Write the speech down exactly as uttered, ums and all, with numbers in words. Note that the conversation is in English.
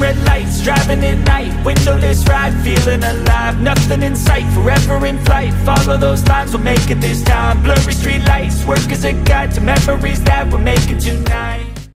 red lights, driving at night, windowless ride, feeling alive. Nothing in sight, forever in flight. Follow those lines, we'll make it this time. Blurry street lights, work as a guide to memories that we're making tonight.